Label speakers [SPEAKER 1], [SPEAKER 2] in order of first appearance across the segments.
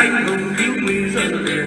[SPEAKER 1] anh hùng cứu nguy giờ về.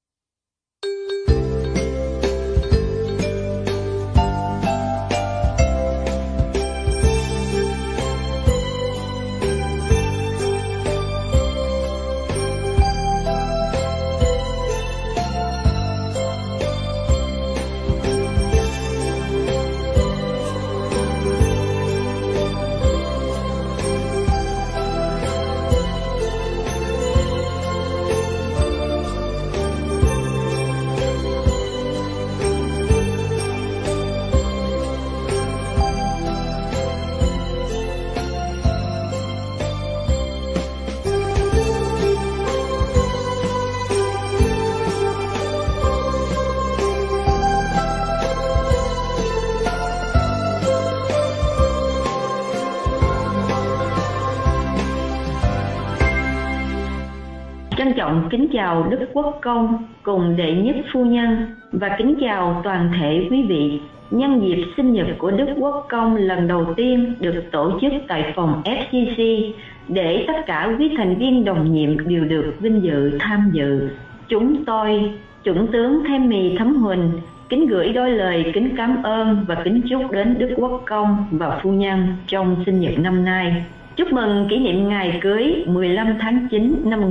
[SPEAKER 2] Trân trọng kính chào Đức Quốc Công cùng đệ nhất phu nhân và kính chào toàn thể quý vị. Nhân dịp sinh nhật của Đức Quốc Công lần đầu tiên được tổ chức tại phòng FGC để tất cả quý thành viên đồng nhiệm đều được vinh dự tham dự. Chúng tôi, Chuẩn tướng Thêm Mì Thấm Huỳnh, kính gửi đôi lời kính cảm ơn và kính chúc đến Đức Quốc Công và phu nhân trong sinh nhật năm nay. Chúc mừng kỷ niệm ngày cưới 15 tháng 9 năm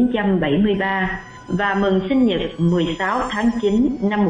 [SPEAKER 2] 1973 và mừng sinh nhật 16 tháng 9 năm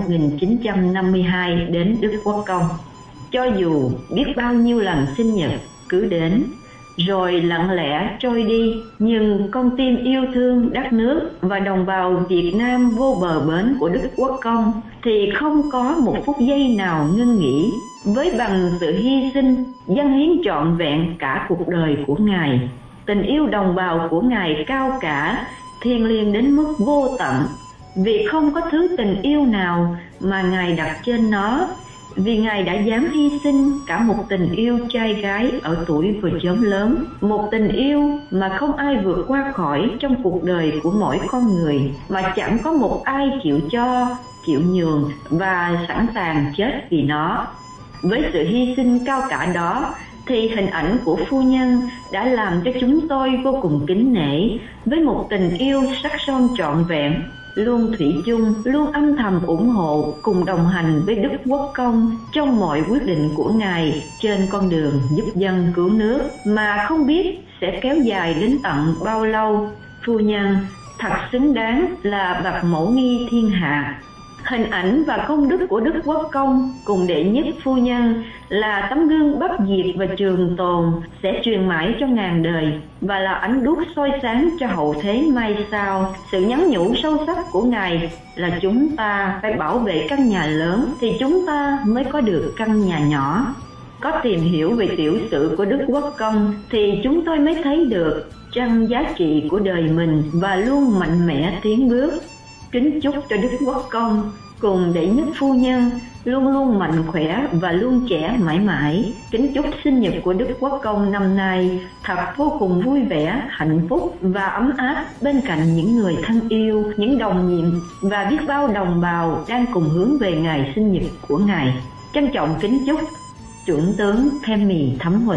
[SPEAKER 2] 1952 đến Đức Quốc Công. Cho dù biết bao nhiêu lần sinh nhật cứ đến, rồi lặng lẽ trôi đi, nhưng con tim yêu thương đất nước và đồng bào Việt Nam vô bờ bến của Đức Quốc Công thì không có một phút giây nào ngưng nghỉ, với bằng sự hy sinh, dâng hiến trọn vẹn cả cuộc đời của Ngài. Tình yêu đồng bào của Ngài cao cả, thiêng liêng đến mức vô tận, vì không có thứ tình yêu nào mà Ngài đặt trên nó, vì Ngài đã dám hy sinh cả một tình yêu trai gái ở tuổi vừa chớm lớn, một tình yêu mà không ai vượt qua khỏi trong cuộc đời của mỗi con người, mà chẳng có một ai chịu cho, chịu nhường và sẵn sàng chết vì nó. Với sự hy sinh cao cả đó thì hình ảnh của phu nhân đã làm cho chúng tôi vô cùng kính nể, với một tình yêu sắc son trọn vẹn, luôn thủy chung, luôn âm thầm ủng hộ cùng đồng hành với Đức Quốc Công trong mọi quyết định của Ngài trên con đường giúp dân cứu nước mà không biết sẽ kéo dài đến tận bao lâu. Phu nhân thật xứng đáng là bậc mẫu nghi thiên hạ. Hình ảnh và công đức của Đức Quốc Công cùng đệ nhất phu nhân là tấm gương bất diệt và trường tồn, sẽ truyền mãi cho ngàn đời và là ánh đuốc soi sáng cho hậu thế mai sau. Sự nhắn nhủ sâu sắc của Ngài là chúng ta phải bảo vệ căn nhà lớn thì chúng ta mới có được căn nhà nhỏ. Có tìm hiểu về tiểu sử của Đức Quốc Công thì chúng tôi mới thấy được chân giá trị của đời mình và luôn mạnh mẽ tiến bước. Kính chúc cho Đức Quốc Công cùng đệ nhất phu nhân luôn luôn mạnh khỏe và luôn trẻ mãi mãi. Kính chúc sinh nhật của Đức Quốc Công năm nay thật vô cùng vui vẻ, hạnh phúc và ấm áp bên cạnh những người thân yêu, những đồng nhiệm và biết bao đồng bào đang cùng hướng về ngày sinh nhật của Ngài. Trân trọng kính chúc Chuẩn tướng Thêm Mì Thấm Huỳnh.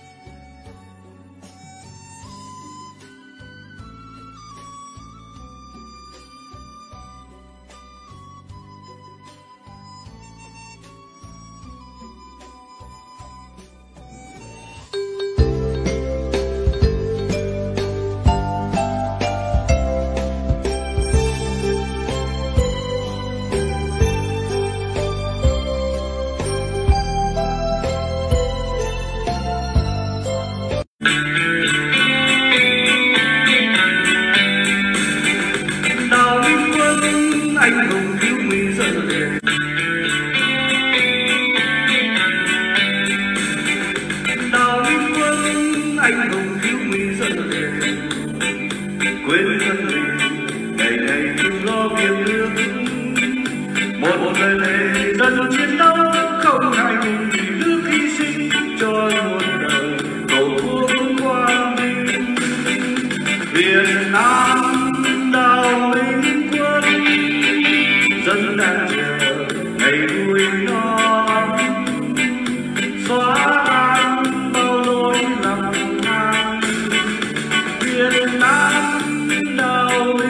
[SPEAKER 1] Anh hùng cứu nguy giờ về. Đào quân anh hùng cứu nguy giờ về. Quên thân mình ngày ngày chung lo việc nước. Một lời thề dân chiến đấu không ngại ngùng vì nước hy sinh cho muôn đời tổ quốc quang minh. Việt Nam đào linh quân, dân đang chờ ngày vui non, xóa tan bao lỗi lầm than. Việt Nam đào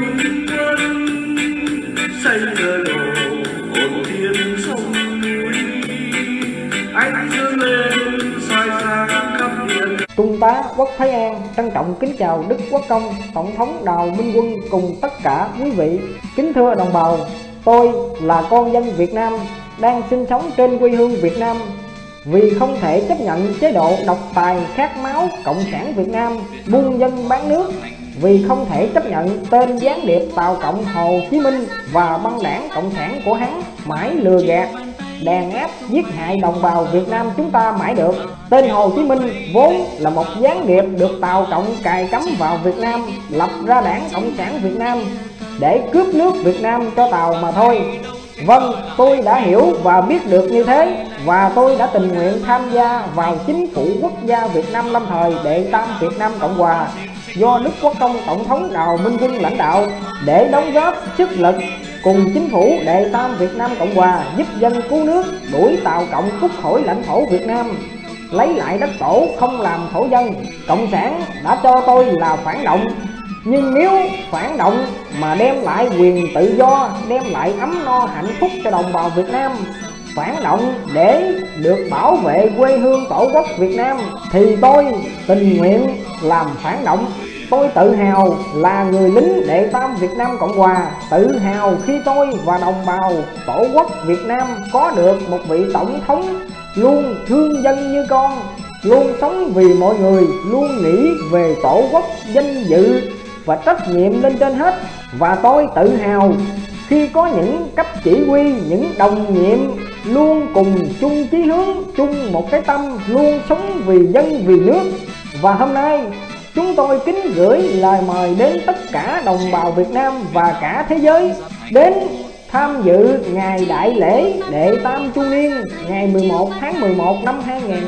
[SPEAKER 3] trân trọng kính chào Đức Quốc Công Tổng thống Đào Minh Quân cùng tất cả quý vị. Kính thưa đồng bào, tôi là con dân Việt Nam đang sinh sống trên quê hương Việt Nam. Vì không thể chấp nhận chế độ độc tài khát máu Cộng sản Việt Nam buôn dân bán nước, vì không thể chấp nhận tên gián điệp Tào Cộng Hồ Chí Minh và băng đảng Cộng sản của hắn mãi lừa gạt, đàn áp, giết hại đồng bào Việt Nam chúng ta mãi được. Tên Hồ Chí Minh vốn là một gián điệp được Tào Cộng cài cắm vào Việt Nam, lập ra đảng Cộng sản Việt Nam để cướp nước Việt Nam cho Tàu mà thôi. Vâng, tôi đã hiểu và biết được như thế, và tôi đã tình nguyện tham gia vào chính phủ quốc gia Việt Nam lâm thời Đệ Tam Việt Nam Cộng Hòa do Đức Quốc Công Tổng thống Đào Minh Quân lãnh đạo, để đóng góp sức lực cùng chính phủ Đệ Tam Việt Nam Cộng Hòa giúp dân cứu nước, đuổi Tào Cộng cút khỏi lãnh thổ Việt Nam, lấy lại đất tổ, không làm thổ dân. Cộng sản đã cho tôi là phản động, nhưng nếu phản động mà đem lại quyền tự do, đem lại ấm no hạnh phúc cho đồng bào Việt Nam, phản động để được bảo vệ quê hương tổ quốc Việt Nam, thì tôi tình nguyện làm phản động. Tôi tự hào là người lính Đệ Tam Việt Nam Cộng Hòa, tự hào khi tôi và đồng bào tổ quốc Việt Nam có được một vị tổng thống luôn thương dân như con, luôn sống vì mọi người, luôn nghĩ về tổ quốc, danh dự và trách nhiệm lên trên hết. Và tôi tự hào khi có những cấp chỉ huy, những đồng nhiệm luôn cùng chung chí hướng, chung một cái tâm, luôn sống vì dân vì nước. Và hôm nay chúng tôi kính gửi lời mời đến tất cả đồng bào Việt Nam và cả thế giới đến tham dự ngày đại lễ Đệ Tam Chu Niên ngày 11 tháng 11 năm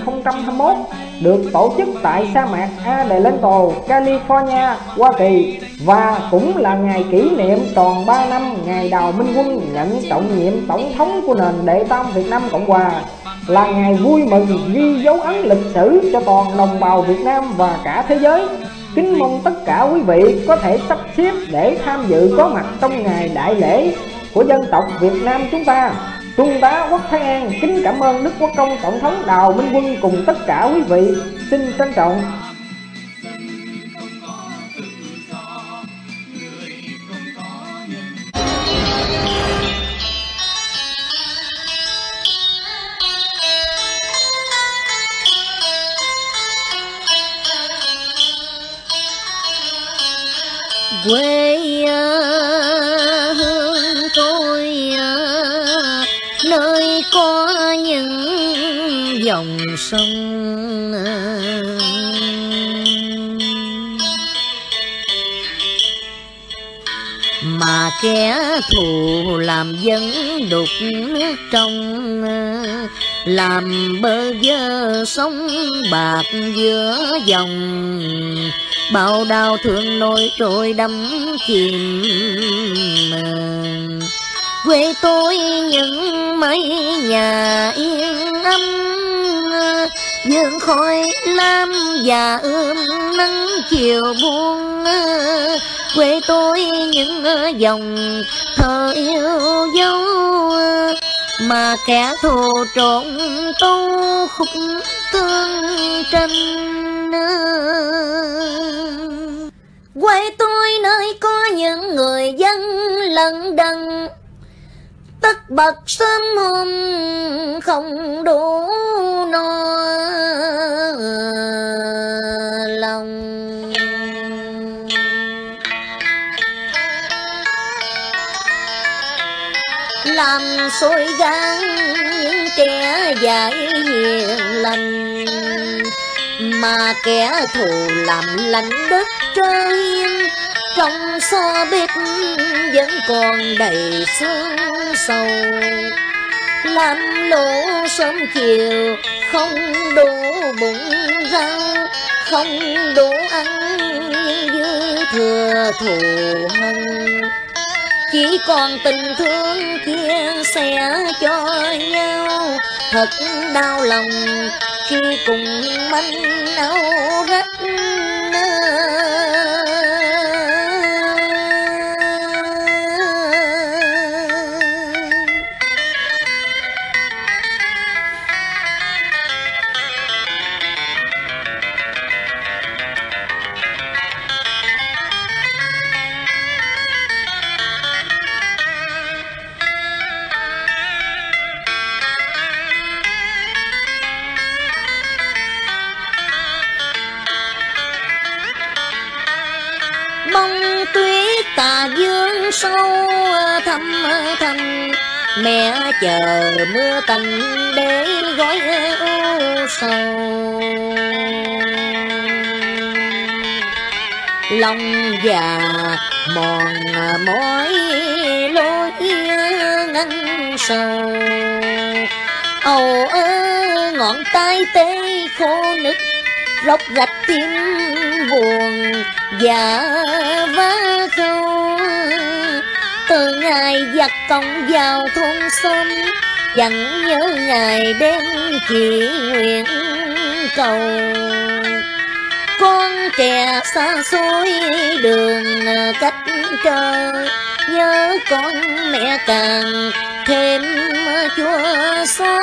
[SPEAKER 3] 2021 được tổ chức tại sa mạc Adelanto, California, Hoa Kỳ, và cũng là ngày kỷ niệm tròn 3 năm ngày Đào Minh Quân nhận trọng nhiệm tổng thống của nền Đệ Tam Việt Nam Cộng Hòa, là ngày vui mừng ghi dấu ấn lịch sử cho toàn đồng bào Việt Nam và cả thế giới. Kính mong tất cả quý vị có thể sắp xếp để tham dự có mặt trong ngày đại lễ của dân tộc Việt Nam chúng ta. Trung tá Quốc Thái An kính cảm ơn Đức Quốc Công Tổng thống Đào Minh Quân cùng tất cả quý vị. Xin trân trọng.
[SPEAKER 4] Quê hương tôi nơi có những dòng sông, mà kẻ thù làm dân đục nước trong, làm bơ vơ sông bạc giữa dòng, bao đau thương nổi trôi đắm chìm. Quê tôi những mái nhà yên ấm, dương khói lam và ươm nắng chiều buông. Quê tôi những dòng thơ yêu dấu, mà kẻ thù trộn tu khúc tương tranh. Quê tôi nơi có những người dân lận đận, tất bật sớm hôm không đủ no lòng. Làm sôi gan những trẻ dại hiền lành, mà kẻ thù làm lạnh đất trời hiên. Trong xo bếp vẫn còn đầy sương sầu, làm lỗ sớm chiều không đủ bụng rau, không đủ ăn nhưng dư thừa thù hận. Chỉ còn tình thương chia sẻ cho nhau, thật đau lòng khi cùng manh áo rách. bông tuyết tà dương sâu thăm thăm, mẹ chờ mưa tạnh để gói ưu sầu. Lòng già mòn mỏi lối ngăn sầu, âu ơ ngọn tay tê khô nứt, róc rách tim buồn dạ vá khâu. Từ ngày giặc công vào thôn xóm, chẳng nhớ ngày đêm chỉ nguyện cầu. Con trẻ xa xôi đường cách trời, nhớ con mẹ càng thêm chua xót.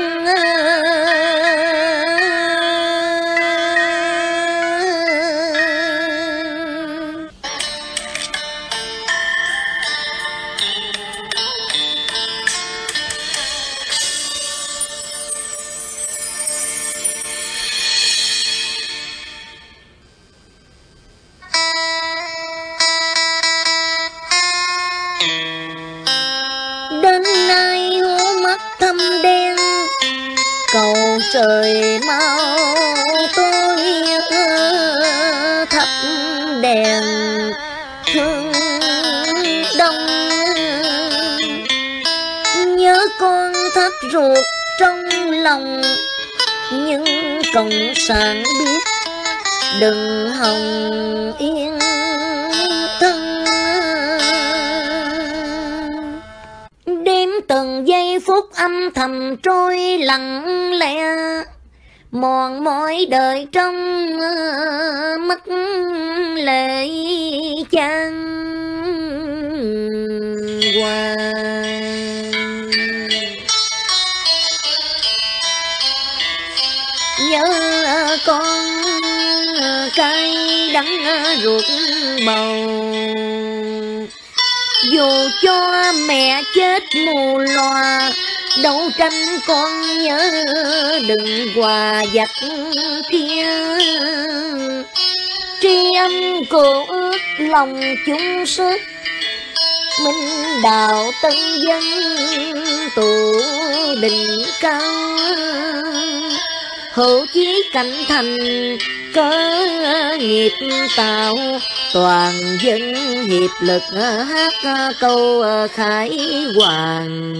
[SPEAKER 4] Đến nay hố mắt thâm đen, cầu trời mau tôi thắp đèn thương đông. Nhớ con thắt ruột trong lòng, nhưng cộng sản biết đừng hòng yên thân. Đêm từng giây phút âm thầm trôi lặng lẽ, mòn mỏi đời trong mắt lệ chan hòa. Nhớ con cay đắng ruột bầu, dù cho mẹ chết mù loà, đấu tranh con nhớ đừng quà giặc kia. Tri âm cô ước lòng chung sức, minh đạo tân dân tụ đỉnh cao. Hữu chí cảnh thành cơ nghiệp tạo, toàn dân hiệp lực hát câu khải hoàn.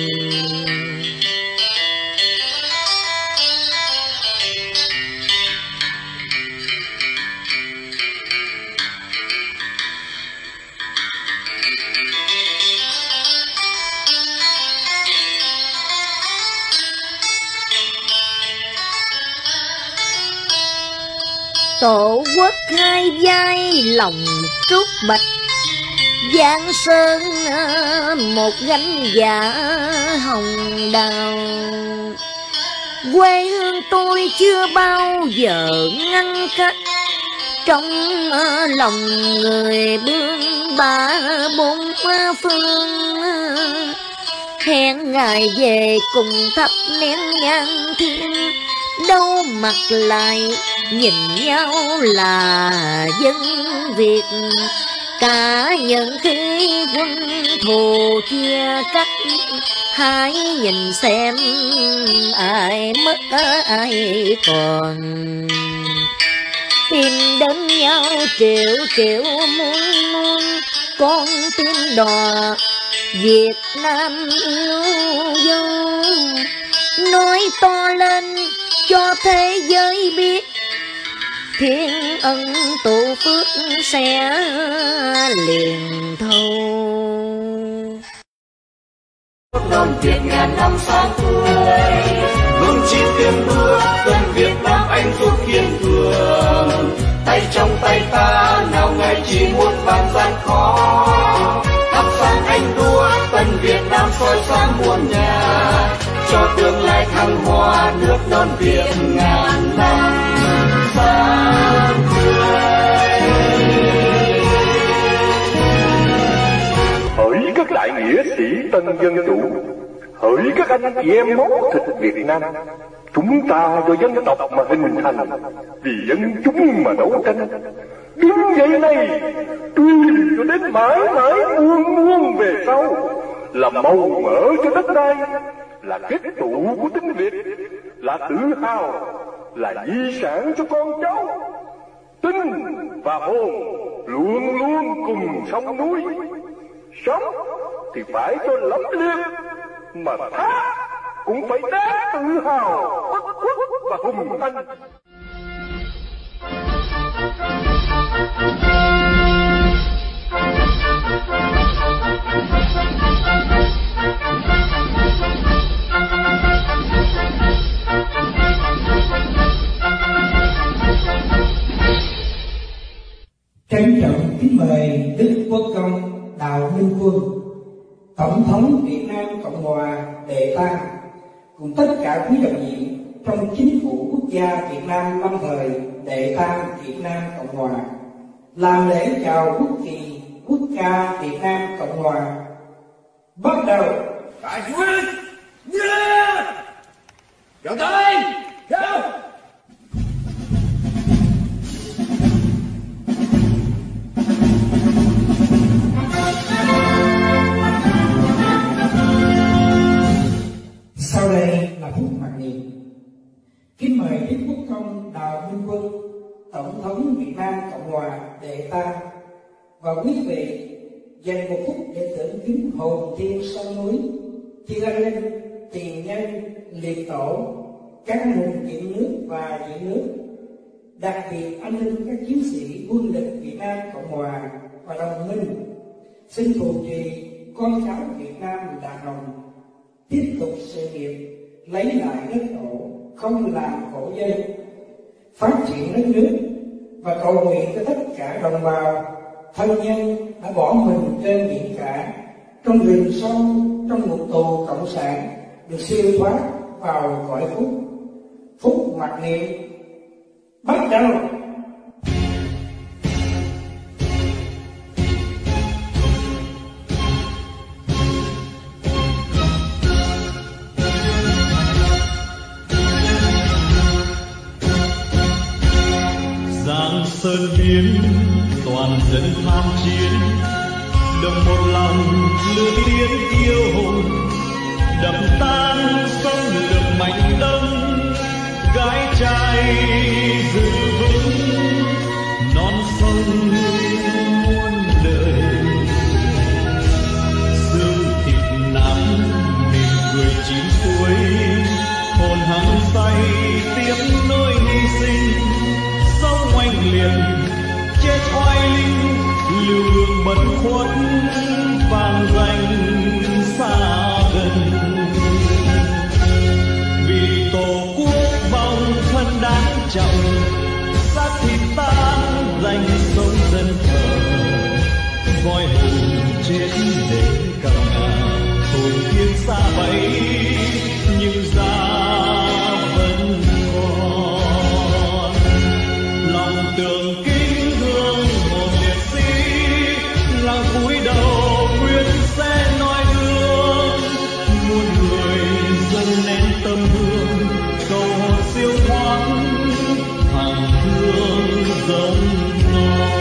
[SPEAKER 4] Tổ quốc hai vai lòng trúc bạch, Giang sơn một gánh dạ hồng đào. Quê hương tôi chưa bao giờ ngăn cách, trong lòng người bươn ba bốn phương. Hẹn ngày về cùng thắp nén nhang thiên, đâu mặt lại nhìn nhau là dân Việt. Cả những khi quân thù chia cắt, hãy nhìn xem ai mất ai còn. Tìm đến nhau triệu triệu muôn muôn, con tim đò Việt Nam yêu dấu. Nói to lên cho thế giới biết, thiên ân tụ phước sẽ liền thâu.
[SPEAKER 1] Non Việt ngàn năm xa tươi, luôn chi tiền bước dân Việt Nam anh dũng kiên cường. Tay trong tay ta nào ngày chỉ muôn vàn gian khó, thắp sáng anh đua tân Việt Nam soi sáng muôn nhà, cho tương lai thăng hoa nước non Việt ngàn năm sáng tươi.
[SPEAKER 5] Hỡi các đại nghĩa sĩ tân dân chủ, hỡi các anh chị em máu thịt Việt Nam, chúng ta do dân tộc mà hình thành, vì dân chúng mà đấu tranh. đứng dậy này, truyền cho đến mãi mãi muôn muôn về sau, là màu mỡ cho đất đai, là kết tụ của tiếng Việt, là tự hào, là di sản cho con cháu. Tinh và hồn luôn luôn cùng sông núi, sống thì phải cho lẫm liệt, mà thác cũng phải đáng tự hào, bất khuất và hùng anh.
[SPEAKER 6] Trân trọng kính mời Đức Quốc công Đào Minh Quân, Tổng thống Việt Nam Cộng hòa đệ tam, cùng tất cả quý đồng nhiệm trong chính phủ quốc gia Việt Nam lâm thời đệ tam Việt Nam Cộng hòa, làm lễ chào quốc kỳ quốc ca Việt Nam Cộng hòa. Bắt đầu.
[SPEAKER 7] Đại huynh, chào tay, chào.
[SPEAKER 6] Sau đây là phút mặc niệm. Kính mời Đức Quốc công Đào Minh Quân, Tổng thống Việt Nam Cộng hòa đệ tam, và quý vị dành một phút để tưởng kính hồn thiên sông núi, thiên anh linh, tiền nhân, liệt tổ, các anh hùng dựng nước và giữ nước, đặc biệt anh linh các chiến sĩ quân lực Việt Nam Cộng hòa và đồng minh. Xin phù trì con cháu Việt Nam đàn đồng tiếp tục sự nghiệp lấy lại đất tổ, không làm khổ dân, phát triển đất nước, và cầu nguyện cho tất cả đồng bào thân nhân đã bỏ mình trên biển cả, trong rừng sâu, trong ngục tù cộng sản, được siêu thoát vào cõi phúc. Phúc mặc niệm bắt đầu.
[SPEAKER 8] Giang sơn biến toàn dân tham chiến, đồng một lòng lửa tiến yêu hồn, đập tan sông lược mạnh đông, gái trai giữ vững non sông muôn đời. Xương thịt nắm mỉm cười chín suối, hồn hăng say tiếp nỗi hy sinh. Sống oanh liệt chết oai linh, lưu hương bất khuất vang danh xa gần. Vì tổ quốc vòng thân đáng trọng, xác thịt tan danh sống dân thờ. Voi hùng chết đến cầm ngà, hồn thiên xa bay nhưng ra vẫn còn. Lòng tưởng kính hương một liệt sĩ, làng cúi đầu quyết sẽ noi gương. Muôn người dâng nén tâm hương, cầu hồn siêu thoát hàng hương dâng nói.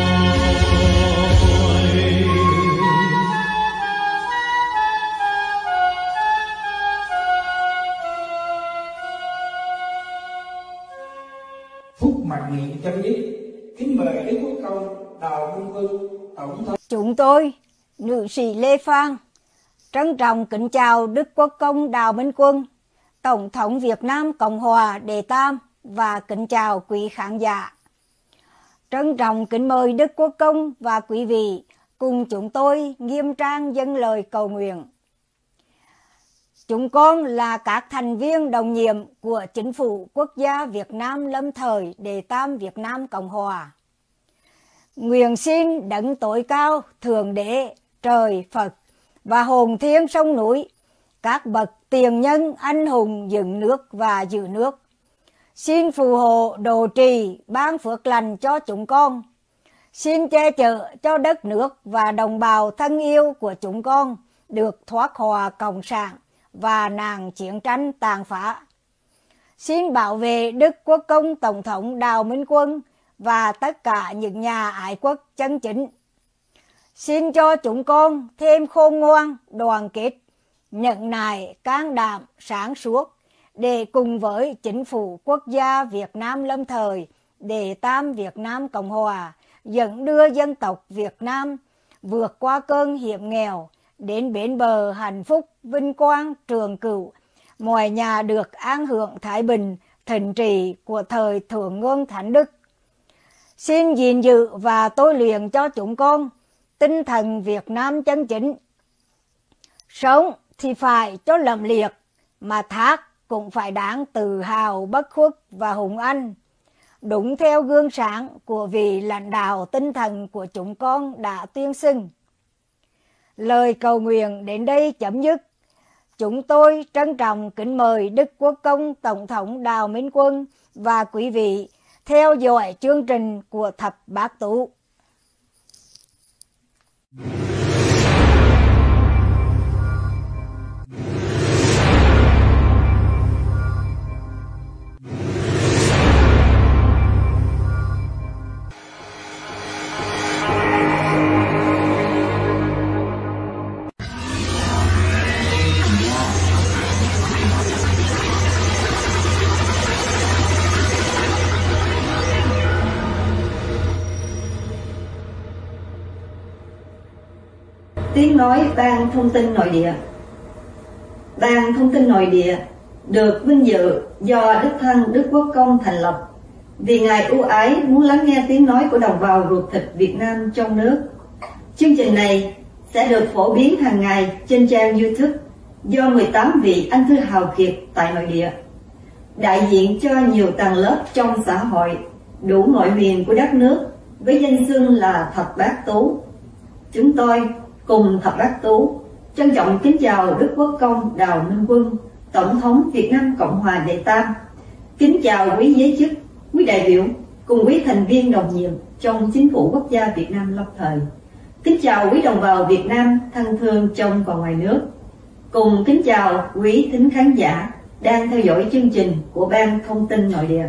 [SPEAKER 6] Phúc mặc niệm chấm dứt. Kính mời Đức Quốc công Đào Minh Quân, Tổng thống.
[SPEAKER 9] Chúng tôi, nữ sĩ Lê Phan, trân trọng kính chào Đức Quốc công Đào Minh Quân, Tổng thống Việt Nam Cộng hòa đệ tam, và kính chào quý khán giả. Trân trọng kính mời Đức Quốc công và quý vị cùng chúng tôi nghiêm trang dâng lời cầu nguyện. Chúng con là các thành viên đồng nhiệm của Chính phủ Quốc gia Việt Nam lâm thời đệ tam Việt Nam Cộng hòa. Nguyện xin đấng tối cao, Thượng Đế, Trời, Phật và hồn thiên sông núi, các bậc tiền nhân anh hùng dựng nước và giữ nước, xin phù hộ độ trì ban phước lành cho chúng con. Xin che chở cho đất nước và đồng bào thân yêu của chúng con được thoát khỏi cộng sản và nạn chiến tranh tàn phá. Xin bảo vệ Đức Quốc công Tổng thống Đào Minh Quân và tất cả những nhà ái quốc chân chính. Xin cho chúng con thêm khôn ngoan, đoàn kết, nhẫn nại, can đảm, sáng suốt để cùng với chính phủ quốc gia Việt Nam lâm thời, đệ tam Việt Nam Cộng Hòa dẫn đưa dân tộc Việt Nam vượt qua cơn hiểm nghèo đến bến bờ hạnh phúc, vinh quang, trường cửu, mọi nhà được an hưởng thái bình, thịnh trị của thời Thượng Nguồn Thánh Đức. Xin gìn giữ và tôi luyện cho chúng con tinh thần Việt Nam chân chính. Sống thì phải cho lẫm liệt, mà thác cũng phải đáng tự hào, bất khuất và hùng anh, đúng theo gương sáng của vị lãnh đạo tinh thần của chúng con đã tuyên xưng. Lời cầu nguyện đến đây chấm dứt. Chúng tôi trân trọng kính mời Đức Quốc Công Tổng thống Đào Minh Quân và quý vị theo dõi chương trình của Thập Bát Tú.
[SPEAKER 2] Tiếng nói Ban Thông tin Nội địa. Ban Thông tin Nội địa được vinh dự do Đích Thân Đức Quốc Công thành lập vì Ngài ưu ái muốn lắng nghe tiếng nói của đồng bào ruột thịt Việt Nam trong nước. Chương trình này sẽ được phổ biến hàng ngày trên trang YouTube do 18 vị anh thư hào kiệt tại nội địa, đại diện cho nhiều tầng lớp trong xã hội, đủ mọi miền của đất nước, với danh xưng là Thập Bát Tú. Chúng tôi cùng Thập Bát Tú trân trọng kính chào Đức Quốc Công Đào Minh Quân, Tổng thống Việt Nam Cộng Hòa đệ tam. Kính chào quý giới chức, quý đại biểu cùng quý thành viên đồng nhiệm trong chính phủ quốc gia Việt Nam lâm thời. Kính chào quý đồng bào Việt Nam thân thương trong và ngoài nước. Cùng kính chào quý thính khán giả đang theo dõi chương trình của Ban Thông tin Nội địa.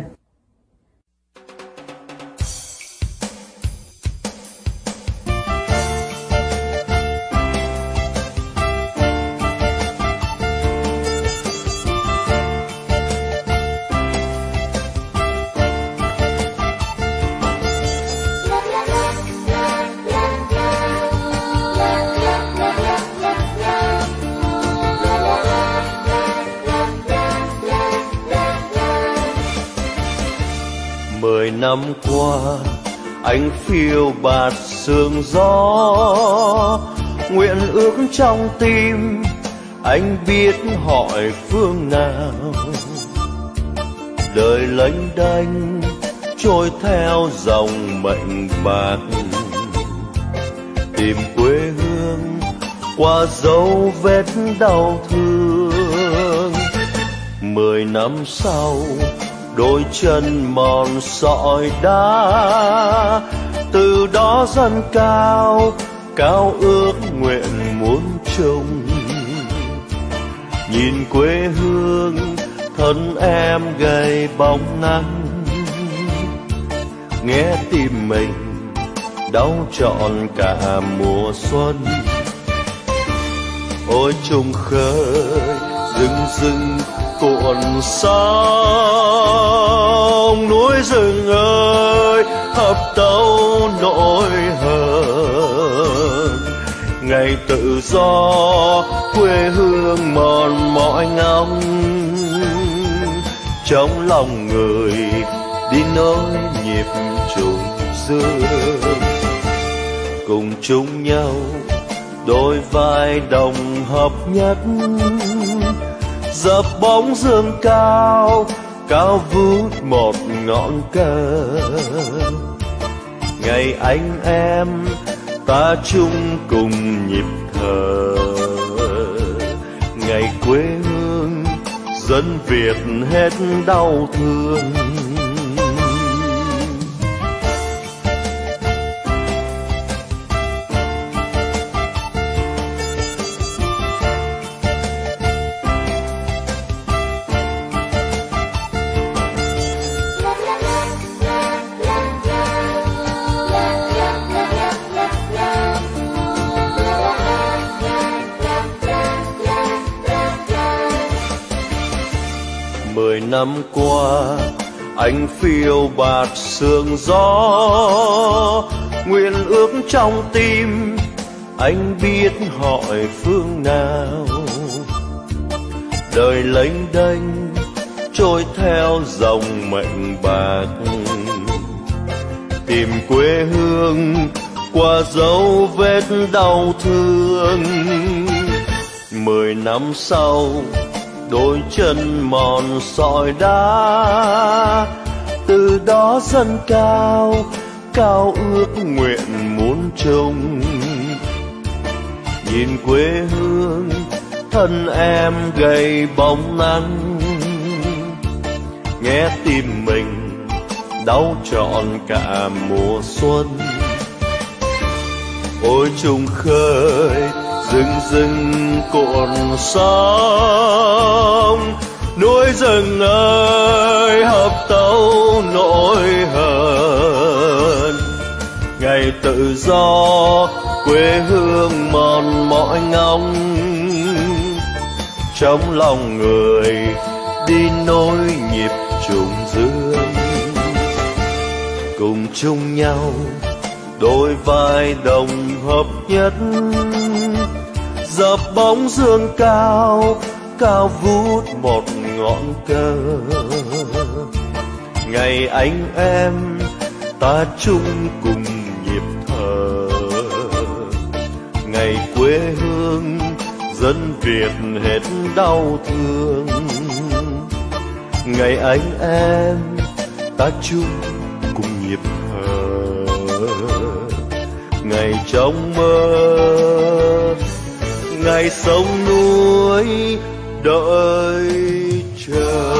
[SPEAKER 8] Năm qua anh phiêu bạt sương gió, nguyện ước trong tim anh biết hỏi phương nào. Đời lênh đênh trôi theo dòng mệnh bạc, tìm quê hương qua dấu vết đau thương. 10 năm sau đôi chân mòn sỏi đá, từ đó dần cao cao ước nguyện muốn chung. Nhìn quê hương thân em gầy bóng nắng, nghe tim mình đau trọn cả mùa xuân. Ôi trùng khơi rừng rừng cuộn sóng, núi rừng ơi hợp tấu nỗi hờn. Ngày tự do quê hương mòn mỏi ngóng, trong lòng người đi nối nhịp trùng dương. Cùng chung nhau đôi vai đồng hợp nhất, dập bóng dương cao cao vút một ngọn cờ. Ngày anh em ta chung cùng nhịp thở, ngày quê hương dân Việt hết đau thương. năm qua anh phiêu bạt sương gió, nguyện ước trong tim anh biết hỏi phương nào. Đời lênh đênh trôi theo dòng mệnh bạc, tìm quê hương qua dấu vết đau thương. 10 năm sau đôi chân mòn sỏi đá, từ đó dâng cao cao ước nguyện muốn chung. Nhìn quê hương thân em gầy bóng nắng, nghe tim mình đau trọn cả mùa xuân. Ôi trùng khơi rừng rừng cuộn sóng, núi rừng ơi hợp tấu nỗi hờn. Ngày tự do quê hương mòn mỏi ngóng, trong lòng người đi nối nhịp trùng dương. Cùng chung nhau đôi vai đồng hợp nhất, dập bóng dương cao cao vút một ngọn cờ. Ngày anh em ta chung cùng nhịp thở, ngày quê hương dân Việt hết đau thương. Ngày anh em ta chung cùng nhịp thở, ngày trong mơ, ngày sông núi đợi chờ.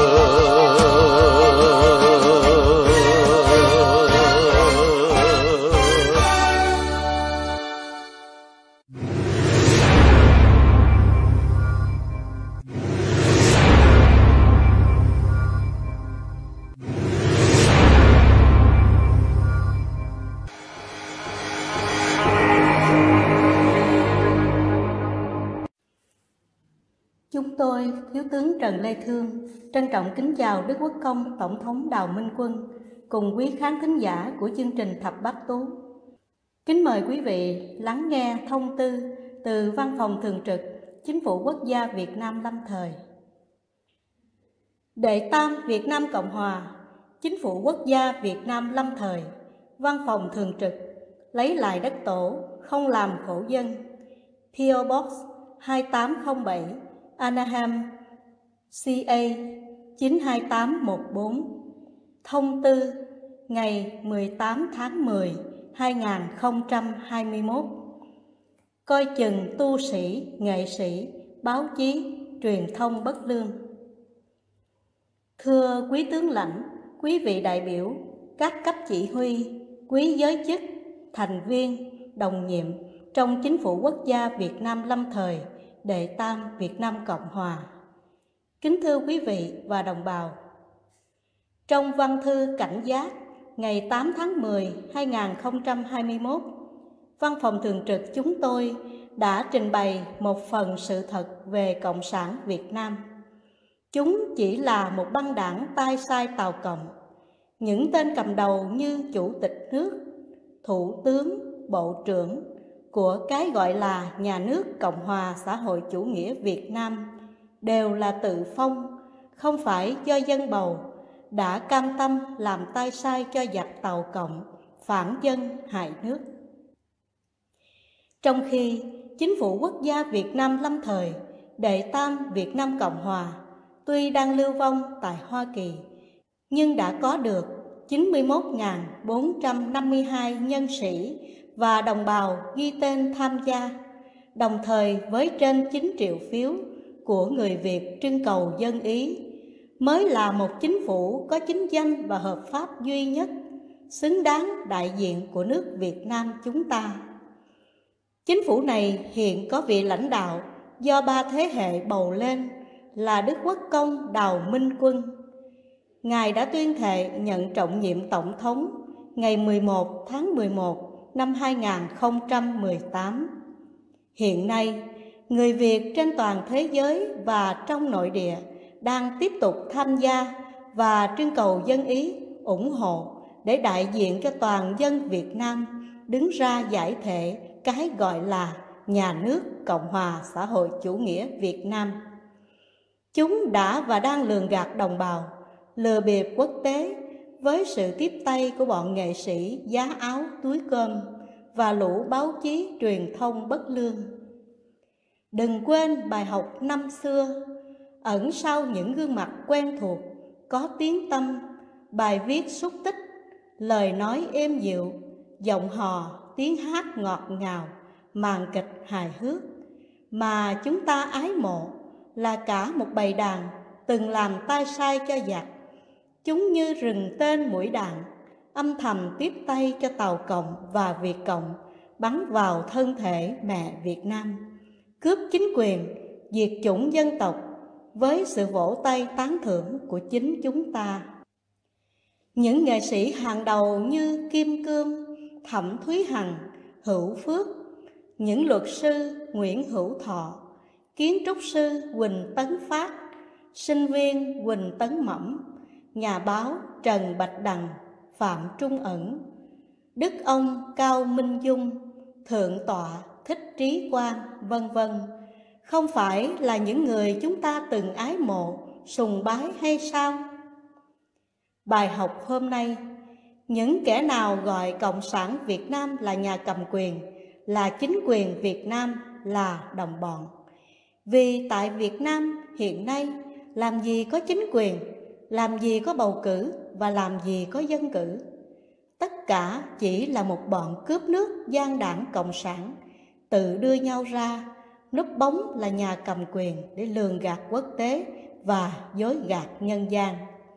[SPEAKER 10] Chúng tôi, Thiếu tướng Trần Lê Thương, trân trọng kính chào Đức Quốc Công Tổng thống Đào Minh Quân cùng quý khán thính giả của chương trình Thập Bát Tú. Kính mời quý vị lắng nghe thông tư từ Văn phòng Thường trực Chính phủ Quốc gia Việt Nam lâm thời. Đệ tam Việt Nam Cộng Hòa, Chính phủ Quốc gia Việt Nam lâm thời, Văn phòng Thường trực, lấy lại đất tổ, không làm khổ dân. PO Box 2807, Anaheim, CA 92814. Thông tư ngày 18 tháng 10, 2021. Coi chừng tu sĩ, nghệ sĩ, báo chí, truyền thông bất lương. Thưa quý tướng lãnh, quý vị đại biểu, các cấp chỉ huy, quý giới chức, thành viên, đồng nhiệm trong Chính phủ Quốc gia Việt Nam lâm thời, Đệ tam Việt Nam Cộng Hòa. Kính thưa quý vị và đồng bào, trong văn thư cảnh giác ngày 8 tháng 10, 2021, Văn phòng Thường trực chúng tôi đã trình bày một phần sự thật về Cộng sản Việt Nam. Chúng chỉ là một băng đảng tay sai Tàu Cộng. Những tên cầm đầu như Chủ tịch nước, Thủ tướng, Bộ trưởng của cái gọi là Nhà nước Cộng hòa xã hội chủ nghĩa Việt Nam đều là tự phong, không phải do dân bầu, đã cam tâm làm tay sai cho giặc Tàu Cộng, phản dân hại nước. Trong khi Chính phủ Quốc gia Việt Nam lâm thời, Đệ tam Việt Nam Cộng Hòa tuy đang lưu vong tại Hoa Kỳ, nhưng đã có được 91.452 nhân sĩ và đồng bào ghi tên tham gia, đồng thời với trên 9 triệu phiếu của người Việt trưng cầu dân ý, mới là một chính phủ có chính danh và hợp pháp duy nhất, xứng đáng đại diện của nước Việt Nam chúng ta. Chính phủ này hiện có vị lãnh đạo do 3 thế hệ bầu lên là Đức Quốc Công Đào Minh Quân. Ngài đã tuyên thệ nhận trọng nhiệm Tổng thống ngày 11 tháng 11 năm 2018. Hiện nay, người Việt trên toàn thế giới và trong nội địa đang tiếp tục tham gia và trưng cầu dân ý ủng hộ để đại diện cho toàn dân Việt Nam đứng ra giải thể cái gọi là nhà nước Cộng hòa xã hội chủ nghĩa Việt Nam. Chúng đã và đang lường gạt đồng bào, lừa bịp quốc tế với sự tiếp tay của bọn nghệ sĩ giá áo túi cơm và lũ báo chí truyền thông bất lương. Đừng quên bài học năm xưa, ẩn sau những gương mặt quen thuộc, có tiếng tăm, bài viết xúc tích, lời nói êm dịu, giọng hò, tiếng hát ngọt ngào, màn kịch hài hước mà chúng ta ái mộ là cả một bầy đàn từng làm tay sai cho giặc. Chúng như rừng tên mũi đạn, âm thầm tiếp tay cho Tàu Cộng và Việt Cộng bắn vào thân thể mẹ Việt Nam, cướp chính quyền, diệt chủng dân tộc với sự vỗ tay tán thưởng của chính chúng ta. Những nghệ sĩ hàng đầu như Kim Cương, Thẩm Thúy Hằng, Hữu Phước, những luật sư Nguyễn Hữu Thọ, kiến trúc sư Huỳnh Tấn Phát, sinh viên Huỳnh Tấn Mẩm, nhà báo Trần Bạch Đằng, Phạm Trung Ẩn, Đức ông Cao Minh Dung, Thượng tọa Thích Trí Quang, vân vân, không phải là những người chúng ta từng ái mộ, sùng bái hay sao? Bài học hôm nay, những kẻ nào gọi Cộng sản Việt Nam là nhà cầm quyền, là chính quyền Việt Nam, là đồng bọn. Vì tại Việt Nam hiện nay làm gì có chính quyền, làm gì có bầu cử và làm gì có dân cử. Tất cả chỉ là một bọn cướp nước gian đảng cộng sản, tự đưa nhau ra, núp bóng là nhà cầm quyền để lường gạt quốc tế và dối gạt nhân gian.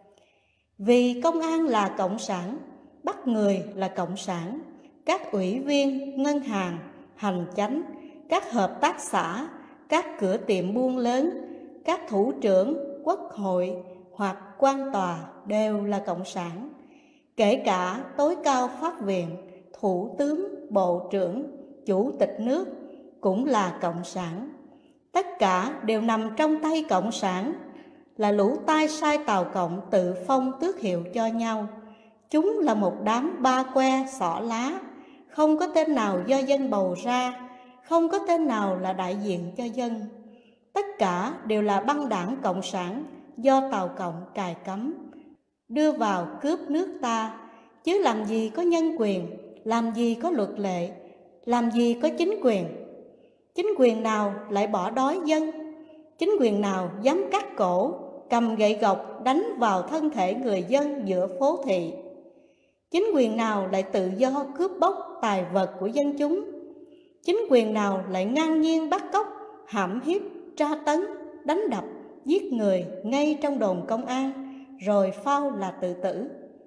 [SPEAKER 10] Vì công an là cộng sản, bắt người là cộng sản, các ủy viên, ngân hàng, hành chánh, các hợp tác xã, các cửa tiệm buôn lớn, các thủ trưởng, quốc hội hoặc quan tòa đều là cộng sản. Kể cả tối cao pháp viện, thủ tướng, bộ trưởng, chủ tịch nước cũng là cộng sản. Tất cả đều nằm trong tay cộng sản, là lũ tay sai Tàu Cộng tự phong tước hiệu cho nhau. Chúng là một đám ba que xỏ lá, không có tên nào do dân bầu ra, không có tên nào là đại diện cho dân. Tất cả đều là băng đảng cộng sản do Tàu Cộng cài cắm, đưa vào cướp nước ta, chứ làm gì có nhân quyền, làm gì có luật lệ, làm gì có chính quyền. Chính quyền nào lại bỏ đói dân? Chính quyền nào dám cắt cổ, cầm gậy gộc đánh vào thân thể người dân giữa phố thị? Chính quyền nào lại tự do cướp bóc tài vật của dân chúng? Chính quyền nào lại ngang nhiên bắt cóc, hãm hiếp, tra tấn, đánh đập, giết người ngay trong đồn công an, rồi phao là tự tử?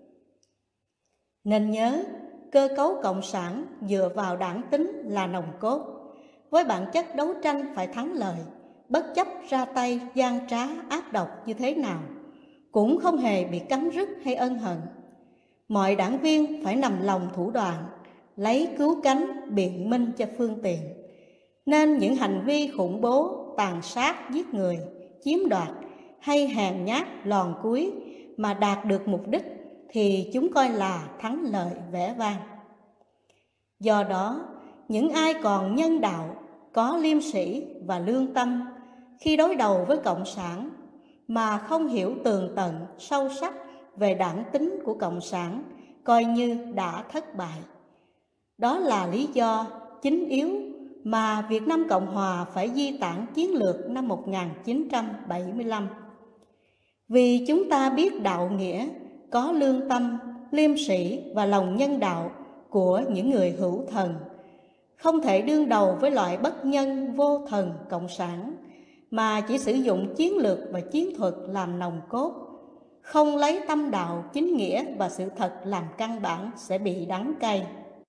[SPEAKER 10] Nên nhớ, cơ cấu cộng sản dựa vào đảng tính là nòng cốt. Với bản chất đấu tranh phải thắng lợi, bất chấp ra tay gian trá ác độc như thế nào, cũng không hề bị cắn rứt hay ân hận. Mọi đảng viên phải nằm lòng thủ đoạn, lấy cứu cánh biện minh cho phương tiện. Nên những hành vi khủng bố, tàn sát, giết người, chiếm đoạt hay hèn nhát lòn cúi mà đạt được mục đích thì chúng coi là thắng lợi vẻ vang. Do đó, những ai còn nhân đạo, có liêm sĩ và lương tâm, khi đối đầu với cộng sản mà không hiểu tường tận, sâu sắc về đảng tính của cộng sản, coi như đã thất bại. Đó là lý do chính yếu mà Việt Nam Cộng Hòa phải di tản chiến lược năm 1975. Vì chúng ta biết đạo nghĩa, có lương tâm, liêm sĩ và lòng nhân đạo của những người hữu thần, không thể đương đầu với loại bất nhân vô thần cộng sản, mà chỉ sử dụng chiến lược và chiến thuật làm nòng cốt, không lấy tâm đạo, chính nghĩa và sự thật làm căn bản sẽ bị đắng cay.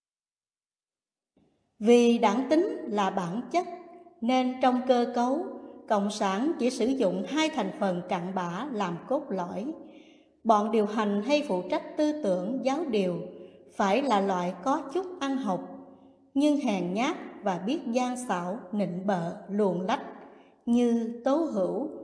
[SPEAKER 10] Vì đảng tính là bản chất, nên trong cơ cấu, cộng sản chỉ sử dụng hai thành phần cặn bã làm cốt lõi. Bọn điều hành hay phụ trách tư tưởng giáo điều phải là loại có chút ăn học, nhưng hèn nhát và biết gian xảo, nịnh bợ, luồn lách, như Tố Hữu,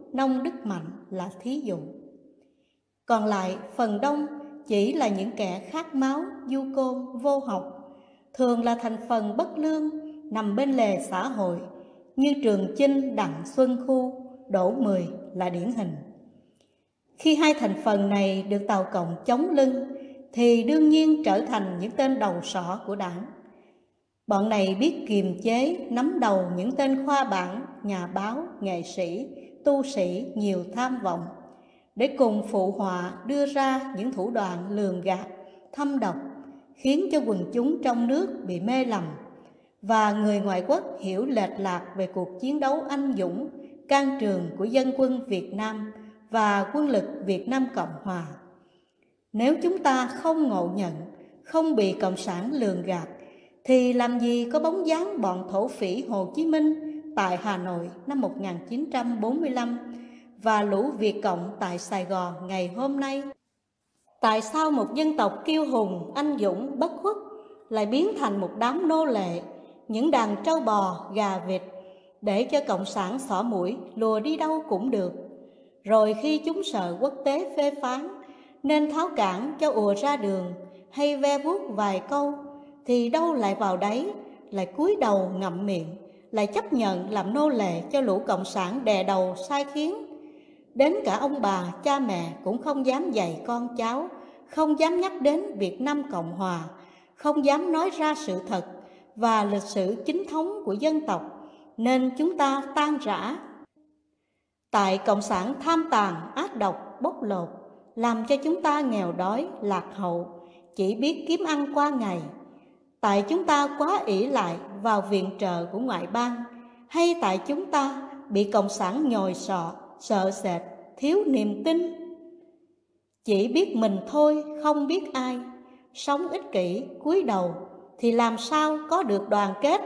[SPEAKER 10] Nông Đức Mạnh là thí dụ. Còn lại phần đông chỉ là những kẻ khát máu, du côn, vô học, thường là thành phần bất lương, nằm bên lề xã hội, như Trường Chinh, Đặng Xuân Khu, Đỗ Mười là điển hình. Khi hai thành phần này được Tàu Cộng chống lưng, thì đương nhiên trở thành những tên đầu sỏ của đảng. Bọn này biết kiềm chế, nắm đầu những tên khoa bảng, nhà báo, nghệ sĩ, tu sĩ nhiều tham vọng, để cùng phụ họa đưa ra những thủ đoạn lường gạt, thâm độc, khiến cho quần chúng trong nước bị mê lầm, và người ngoại quốc hiểu lệch lạc về cuộc chiến đấu anh dũng, can trường của dân quân Việt Nam và quân lực Việt Nam Cộng Hòa. Nếu chúng ta không ngộ nhận, không bị Cộng sản lường gạt, thì làm gì có bóng dáng bọn thổ phỉ Hồ Chí Minh tại Hà Nội năm 1945 và lũ Việt Cộng tại Sài Gòn ngày hôm nay? Tại sao một dân tộc kiêu hùng, anh dũng, bất khuất lại biến thành một đám nô lệ, những đàn trâu bò, gà vịt, để cho Cộng sản xỏ mũi lùa đi đâu cũng được? Rồi khi chúng sợ quốc tế phê phán nên tháo cản cho ùa ra đường hay ve vuốt vài câu, thì đâu lại vào đấy, lại cúi đầu ngậm miệng, lại chấp nhận làm nô lệ cho lũ Cộng sản đè đầu sai khiến. Đến cả ông bà, cha mẹ cũng không dám dạy con cháu, không dám nhắc đến Việt Nam Cộng Hòa, không dám nói ra sự thật và lịch sử chính thống của dân tộc, nên chúng ta tan rã. Tại Cộng sản tham tàn, ác độc, bóc lột, làm cho chúng ta nghèo đói, lạc hậu, chỉ biết kiếm ăn qua ngày. Tại chúng ta quá ỷ lại vào viện trợ của ngoại bang, hay tại chúng ta bị Cộng sản nhồi sọ, sợ sệt, thiếu niềm tin? Chỉ biết mình thôi, không biết ai. Sống ích kỷ, cúi đầu thì làm sao có được đoàn kết?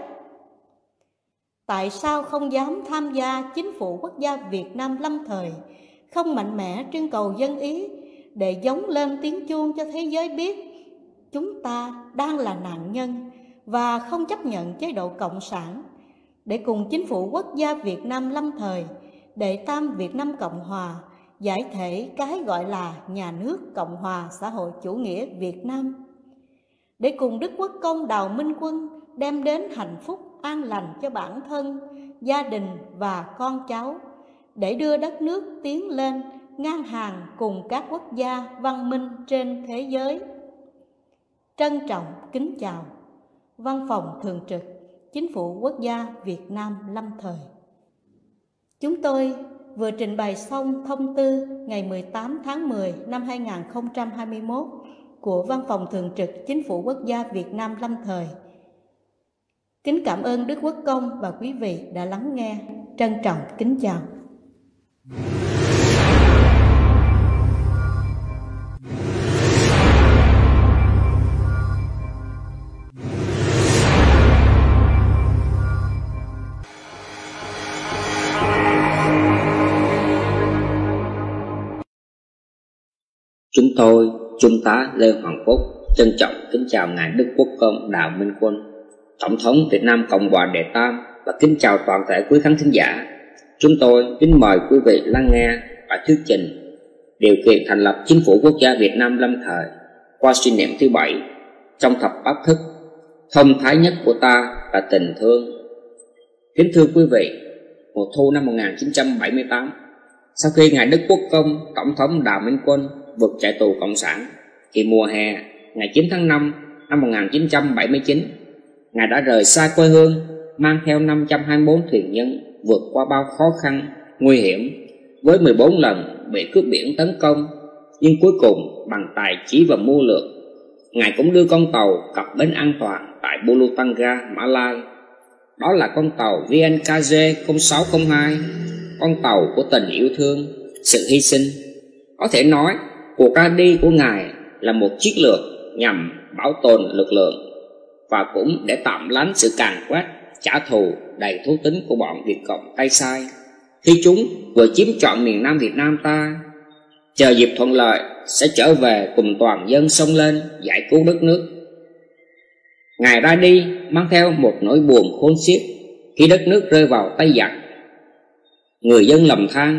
[SPEAKER 10] Tại sao không dám tham gia chính phủ quốc gia Việt Nam lâm thời, không mạnh mẽ trưng cầu dân ý để giống lên tiếng chuông cho thế giới biết chúng ta đang là nạn nhân và không chấp nhận chế độ cộng sản, để cùng chính phủ quốc gia Việt Nam lâm thời, Đệ Tam Việt Nam Cộng Hòa giải thể cái gọi là nhà nước Cộng hòa xã hội chủ nghĩa Việt Nam, để cùng Đức Quốc Công Đào Minh Quân đem đến hạnh phúc an lành cho bản thân, gia đình và con cháu, để đưa đất nước tiến lên ngang hàng cùng các quốc gia văn minh trên thế giới. Trân trọng kính chào Văn phòng Thường trực Chính phủ Quốc gia Việt Nam lâm thời. Chúng tôi vừa trình bày xong thông tư ngày 18 tháng 10 năm 2021 của Văn phòng Thường trực Chính phủ Quốc gia Việt Nam lâm thời. Kính cảm ơn Đức Quốc Công và quý vị đã lắng nghe. Trân trọng kính chào.
[SPEAKER 11] Chúng tôi, Trung tá Lê Hoàng Phúc, trân trọng kính chào Ngài Đức Quốc Công Đào Minh Quân, Tổng thống Việt Nam Cộng hòa Đệ Tam, và kính chào toàn thể quý khán thính giả. Chúng tôi kính mời quý vị lắng nghe bài thuyết trình điều kiện thành lập Chính phủ Quốc gia Việt Nam lâm thời qua suy niệm thứ 7 trong thập bát thức. Thông thái nhất của ta là tình thương. Kính thưa quý vị, mùa thu năm 1978, sau khi Ngài Đức Quốc Công Tổng thống Đào Minh Quân vượt chạy tù cộng sản, thì mùa hè ngày 9 tháng 5 năm 1979, Ngài đã rời xa quê hương, mang theo 524 thuyền nhân vượt qua bao khó khăn, nguy hiểm, với 14 lần bị cướp biển tấn công, nhưng cuối cùng bằng tài trí và mưu lược, Ngài cũng đưa con tàu cập bến an toàn tại Bulutanga, Mã Lai. Đó là con tàu VNKG 0602, con tàu của tình yêu thương, sự hy sinh. Có thể nói, cuộc ra đi của Ngài là một chiến lược nhằm bảo tồn lực lượng và cũng để tạm lánh sự càn quét, trả thù đầy thú tính của bọn Việt Cộng tay sai khi chúng vừa chiếm trọn miền Nam Việt Nam ta. Chờ dịp thuận lợi sẽ trở về cùng toàn dân xông lên giải cứu đất nước. Ngài ra đi mang theo một nỗi buồn khôn xiết khi đất nước rơi vào tay giặc. Người dân lầm than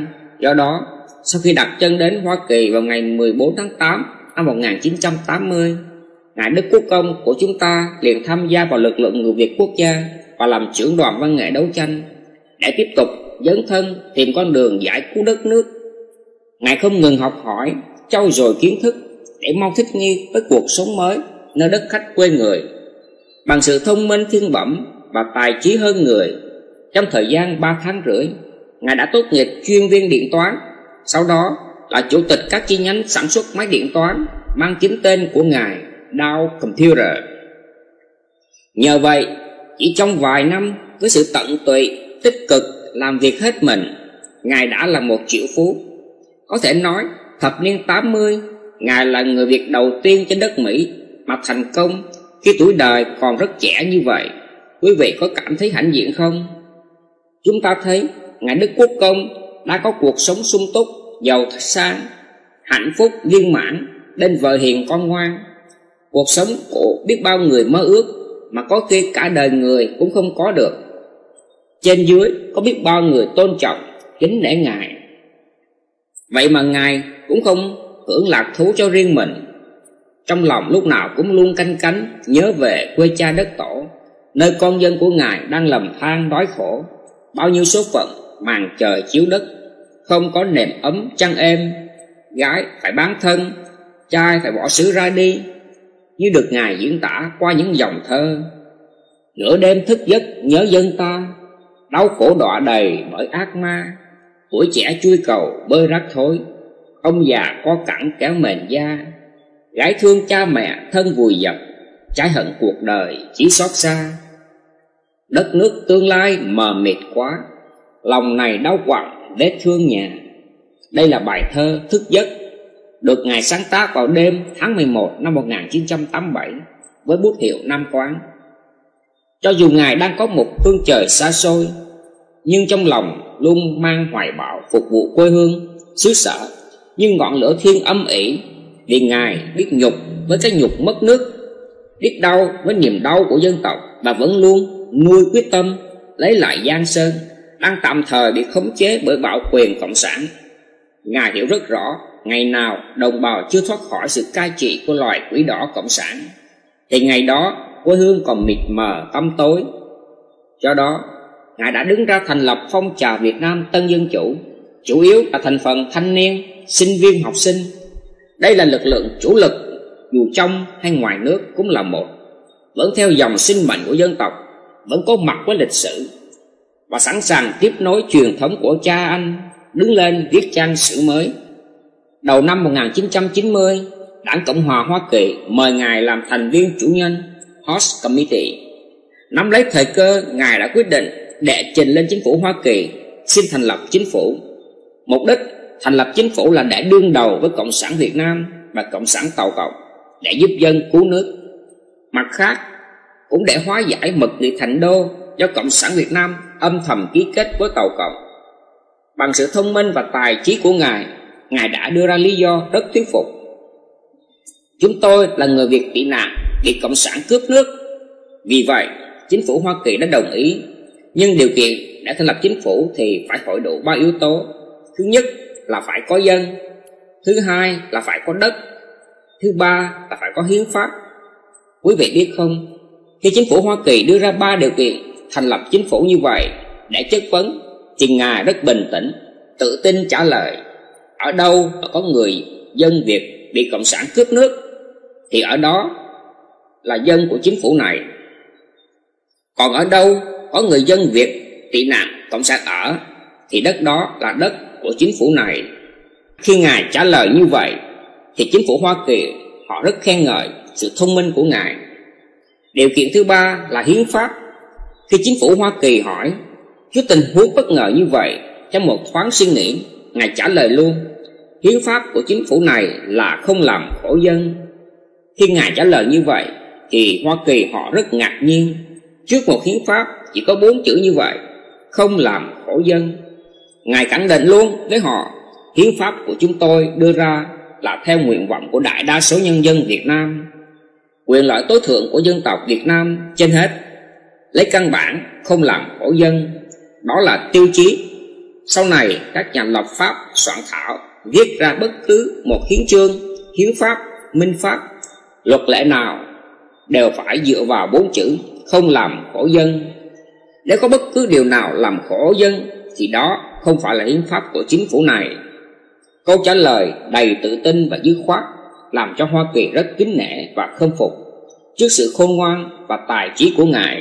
[SPEAKER 11] Do đó, sau khi đặt chân đến Hoa Kỳ vào ngày 14 tháng 8 năm 1980, Ngài Đức Quốc Công của chúng ta liền tham gia vào lực lượng người Việt quốc gia và làm trưởng đoàn văn nghệ đấu tranh để tiếp tục dấn thân tìm con đường giải cứu đất nước. Ngài không ngừng học hỏi, trau dồi kiến thức để mau thích nghi với cuộc sống mới nơi đất khách quê người. Bằng sự thông minh thiên bẩm và tài trí hơn người, trong thời gian 3 tháng rưỡi, Ngài đã tốt nghiệp chuyên viên điện toán, sau đó là chủ tịch các chi nhánh sản xuất máy điện toán mang chính tên của Ngài, Dow Computer. Nhờ vậy, chỉ trong vài năm với sự tận tụy, tích cực, làm việc hết mình, Ngài đã là một triệu phú. Có thể nói, thập niên 80, Ngài là người Việt đầu tiên trên đất Mỹ mà thành công khi tuổi đời còn rất trẻ như vậy. Quý vị có cảm thấy hãnh diện không? Chúng ta thấy Ngài Đức Quốc Công đã có cuộc sống sung túc, giàu sang, hạnh phúc, viên mãn, bên vợ hiền con ngoan. Cuộc sống của biết bao người mơ ước mà có khi cả đời người cũng không có được. Trên dưới có biết bao người tôn trọng, kính nể Ngài. Vậy mà Ngài cũng không hưởng lạc thú cho riêng mình. Trong lòng lúc nào cũng luôn canh cánh nhớ về quê cha đất tổ, nơi con dân của Ngài đang lầm than đói khổ. Bao nhiêu số phận màn trời chiếu đất, không có nệm ấm chăn êm, gái phải bán thân, trai phải bỏ xứ ra đi, như được Ngài diễn tả qua những dòng thơ. Nửa đêm thức giấc nhớ dân ta, đau khổ đọa đầy bởi ác ma. Tuổi trẻ chui cầu bơi rác thối, ông già co cẳng kéo mền da. Gái thương cha mẹ thân vùi dập, trái hận cuộc đời chỉ xót xa. Đất nước tương lai mờ mịt quá, lòng này đau quặn để thương nhà. Đây là bài thơ Thức Giấc, được Ngài sáng tác vào đêm tháng 11 năm 1987 với bút hiệu Nam Quán. Cho dù Ngài đang có một phương trời xa xôi, nhưng trong lòng luôn mang hoài bão phục vụ quê hương, xứ sở như ngọn lửa thiên âm ỉ. Vì Ngài biết nhục với cái nhục mất nước, biết đau với niềm đau của dân tộc, và vẫn luôn nuôi quyết tâm lấy lại Giang Sơn đang tạm thời bị khống chế bởi bạo quyền cộng sản. Ngài hiểu rất rõ, ngày nào đồng bào chưa thoát khỏi sự cai trị của loài quỷ đỏ cộng sản thì ngày đó quê hương còn mịt mờ tăm tối. Do đó, Ngài đã đứng ra thành lập phong trào Việt Nam Tân Dân Chủ, chủ yếu là thành phần thanh niên, sinh viên, học sinh. Đây là lực lượng chủ lực, dù trong hay ngoài nước cũng là một, vẫn theo dòng sinh mệnh của dân tộc, vẫn có mặt với lịch sử và sẵn sàng tiếp nối truyền thống của cha anh, đứng lên viết trang sử mới. Đầu năm 1990, Đảng Cộng hòa Hoa Kỳ mời Ngài làm thành viên chủ nhân House Committee. Nắm lấy thời cơ, Ngài đã quyết định đệ trình lên chính phủ Hoa Kỳ xin thành lập chính phủ. Mục đích thành lập chính phủ là để đương đầu với Cộng sản Việt Nam và Cộng sản Tàu Cộng, để giúp dân cứu nước. Mặt khác, cũng để hóa giải mật nghị thành đô do Cộng sản Việt Nam âm thầm ký kết với Tàu Cộng. Bằng sự thông minh và tài trí của Ngài, Ngài đã đưa ra lý do rất thuyết phục. Chúng tôi là người Việt tị nạn bị Cộng sản cướp nước. Vì vậy, chính phủ Hoa Kỳ đã đồng ý. Nhưng điều kiện để thành lập chính phủ thì phải hội đủ 3 yếu tố. Thứ nhất là phải có dân, thứ hai là phải có đất, thứ ba là phải có hiến pháp. Quý vị biết không, khi chính phủ Hoa Kỳ đưa ra 3 điều kiện thành lập chính phủ như vậy để chất vấn, thì Ngài rất bình tĩnh, tự tin trả lời: ở đâu có người dân Việt bị Cộng sản cướp nước thì ở đó là dân của chính phủ này. Còn ở đâu có người dân Việt tị nạn Cộng sản ở thì đất đó là đất của chính phủ này. Khi Ngài trả lời như vậy thì chính phủ Hoa Kỳ họ rất khen ngợi sự thông minh của Ngài. Điều kiện thứ ba là hiến pháp. Khi chính phủ Hoa Kỳ hỏi, trước tình huống bất ngờ như vậy, trong một thoáng suy nghĩ, Ngài trả lời luôn: hiến pháp của chính phủ này là không làm khổ dân. Khi Ngài trả lời như vậy thì Hoa Kỳ họ rất ngạc nhiên. Trước một hiến pháp chỉ có 4 chữ như vậy: không làm khổ dân. Ngài khẳng định luôn với họ: hiến pháp của chúng tôi đưa ra là theo nguyện vọng của đại đa số nhân dân Việt Nam. Quyền lợi tối thượng của dân tộc Việt Nam trên hết, lấy căn bản không làm khổ dân, đó là tiêu chí. Sau này các nhà lập pháp soạn thảo viết ra bất cứ một hiến chương, hiến pháp, minh pháp, luật lệ nào đều phải dựa vào 4 chữ không làm khổ dân. Nếu có bất cứ điều nào làm khổ dân thì đó không phải là hiến pháp của chính phủ này. Câu trả lời đầy tự tin và dứt khoát làm cho Hoa Kỳ rất kính nể và khâm phục trước sự khôn ngoan và tài trí của Ngài.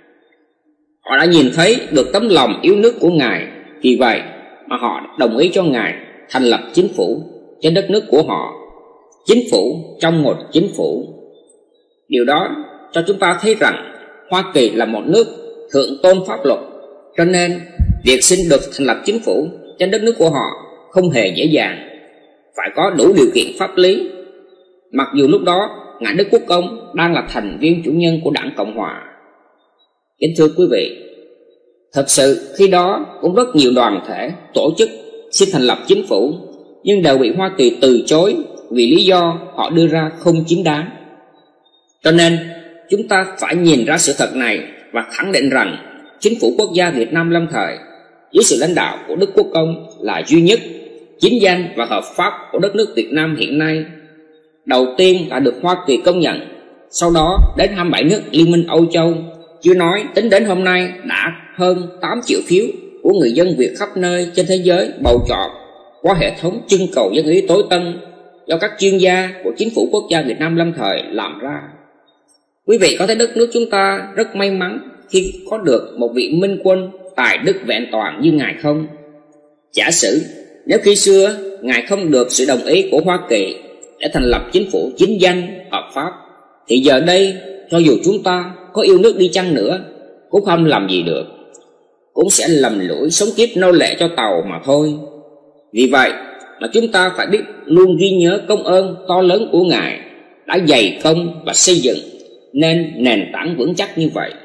[SPEAKER 11] Họ đã nhìn thấy được tấm lòng yêu nước của Ngài, vì vậy mà họ đồng ý cho Ngài thành lập chính phủ trên đất nước của họ, chính phủ trong một chính phủ. Điều đó cho chúng ta thấy rằng Hoa Kỳ là một nước thượng tôn pháp luật, cho nên việc xin được thành lập chính phủ trên đất nước của họ không hề dễ dàng, phải có đủ điều kiện pháp lý. Mặc dù lúc đó Ngài Đức Quốc Công đang là thành viên chủ nhân của Đảng Cộng Hòa. Kính thưa quý vị, thật sự khi đó cũng rất nhiều đoàn thể, tổ chức xin thành lập chính phủ, nhưng đều bị Hoa Kỳ từ chối vì lý do họ đưa ra không chính đáng. Cho nên chúng ta phải nhìn ra sự thật này và khẳng định rằng chính phủ quốc gia Việt Nam lâm thời dưới sự lãnh đạo của Đức Quốc Công là duy nhất, chính danh và hợp pháp của đất nước Việt Nam hiện nay. Đầu tiên đã được Hoa Kỳ công nhận, sau đó đến 27 nước Liên minh Âu Châu. Chưa nói tính đến hôm nay đã hơn 8 triệu phiếu của người dân Việt khắp nơi trên thế giới bầu chọn qua hệ thống trưng cầu dân ý tối tân do các chuyên gia của chính phủ quốc gia Việt Nam lâm thời làm ra. Quý vị có thấy đất nước chúng ta rất may mắn khi có được một vị minh quân tài đức vẹn toàn như Ngài không? Giả sử nếu khi xưa Ngài không được sự đồng ý của Hoa Kỳ để thành lập chính phủ chính danh hợp pháp, thì giờ đây cho dù chúng ta có yêu nước đi chăng nữa cũng không làm gì được, cũng sẽ lầm lũi sống kiếp nô lệ cho Tàu mà thôi. Vì vậy mà chúng ta phải biết luôn ghi nhớ công ơn to lớn của Ngài đã dày công và xây dựng nên nền tảng vững chắc như vậy.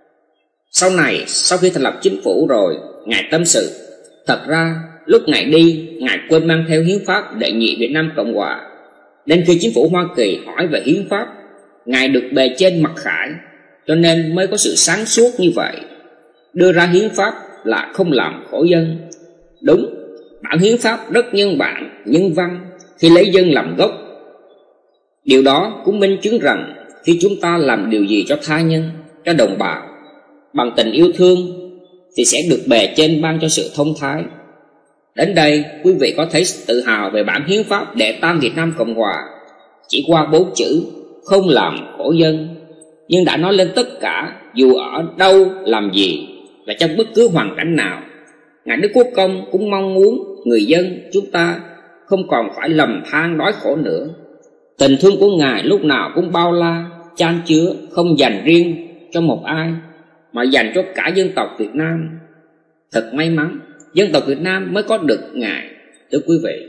[SPEAKER 11] Sau này, sau khi thành lập chính phủ rồi, Ngài tâm sự, thật ra lúc Ngài đi, Ngài quên mang theo hiến pháp đệ nhị Việt Nam Cộng Hòa, nên khi chính phủ Hoa Kỳ hỏi về hiến pháp, Ngài được bề trên mặc khải, cho nên mới có sự sáng suốt như vậy, đưa ra hiến pháp là không làm khổ dân. Đúng, bản hiến pháp rất nhân bản, nhân văn khi lấy dân làm gốc. Điều đó cũng minh chứng rằng khi chúng ta làm điều gì cho tha nhân, cho đồng bào bằng tình yêu thương thì sẽ được bề trên ban cho sự thông thái. Đến đây quý vị có thấy tự hào về bản hiến pháp đệ tam Việt Nam Cộng Hòa chỉ qua 4 chữ không làm khổ dân, nhưng đã nói lên tất cả, dù ở đâu làm gì và trong bất cứ hoàn cảnh nào. Ngài Đức Quốc Công cũng mong muốn người dân chúng ta không còn phải lầm than đói khổ nữa. Tình thương của Ngài lúc nào cũng bao la, chan chứa, không dành riêng cho một ai mà dành cho cả dân tộc Việt Nam. Thật may mắn dân tộc Việt Nam mới có được Ngài. Thưa quý vị,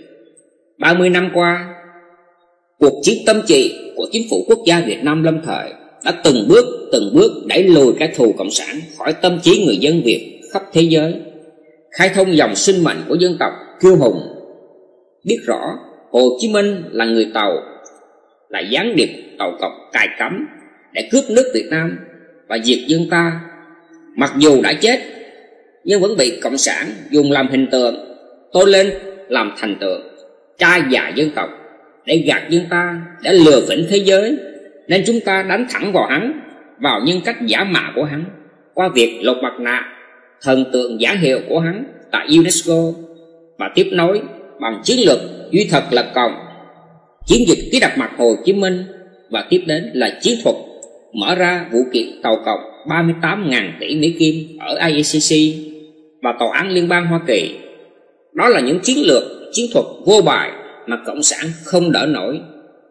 [SPEAKER 11] 30 năm qua, cuộc chiến tâm trị của chính phủ quốc gia Việt Nam lâm thời đã từng bước đẩy lùi kẻ thù cộng sản khỏi tâm trí người dân Việt khắp thế giới, khai thông dòng sinh mệnh của dân tộc kiêu hùng. Biết rõ Hồ Chí Minh là người Tàu, là gián điệp Tàu Cộng cài cắm để cướp nước Việt Nam và diệt dân ta. Mặc dù đã chết nhưng vẫn bị cộng sản dùng làm hình tượng, tôi lên làm thành tượng trai già dân tộc để gạt dân ta, để lừa phỉnh thế giới. Nên chúng ta đánh thẳng vào hắn, vào nhân cách giả mạo của hắn qua việc lột mặt nạ thần tượng giả hiệu của hắn tại UNESCO, và tiếp nối bằng chiến lược duy thật là cộng, chiến dịch ký đặt mặt Hồ Chí Minh, và tiếp đến là chiến thuật mở ra vụ kiện Tàu Cộng 38.000 tỷ Mỹ Kim ở ICC và Tòa án Liên bang Hoa Kỳ. Đó là những chiến lược, chiến thuật vô bài mà cộng sản không đỡ nổi.